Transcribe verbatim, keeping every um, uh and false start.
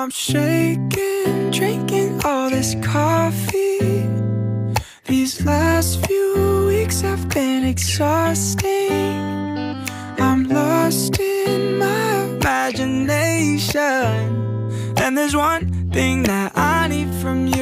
I'm shaking, drinking all this coffee. These last few weeks have been exhausting. I'm lost in my imagination, and there's one thing that I need from you.